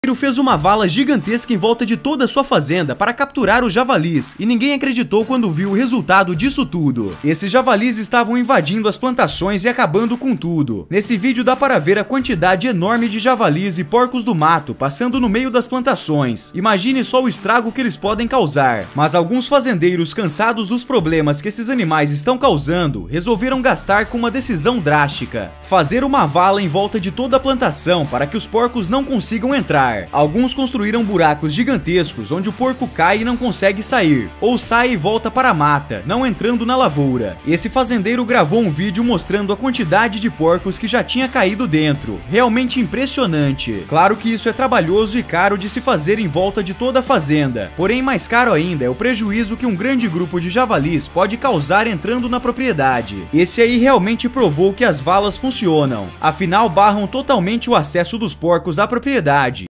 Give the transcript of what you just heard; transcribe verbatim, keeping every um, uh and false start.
Ele fez uma vala gigantesca em volta de toda a sua fazenda para capturar os javalis, e ninguém acreditou quando viu o resultado disso tudo. Esses javalis estavam invadindo as plantações e acabando com tudo. Nesse vídeo dá para ver a quantidade enorme de javalis e porcos do mato passando no meio das plantações. Imagine só o estrago que eles podem causar. Mas alguns fazendeiros, cansados dos problemas que esses animais estão causando, resolveram gastar com uma decisão drástica: fazer uma vala em volta de toda a plantação para que os porcos não consigam entrar. Alguns construíram buracos gigantescos onde o porco cai e não consegue sair, ou sai e volta para a mata, não entrando na lavoura. Esse fazendeiro gravou um vídeo mostrando a quantidade de porcos que já tinha caído dentro. Realmente impressionante. Claro que isso é trabalhoso e caro de se fazer em volta de toda a fazenda, porém mais caro ainda é o prejuízo que um grande grupo de javalis pode causar entrando na propriedade. Esse aí realmente provou que as valas funcionam, afinal barram totalmente o acesso dos porcos à propriedade.